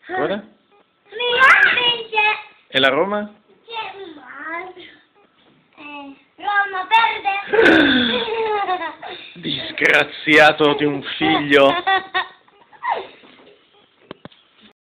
Cosa? Vince! E la Roma? Roma perde! Disgraziato di un figlio!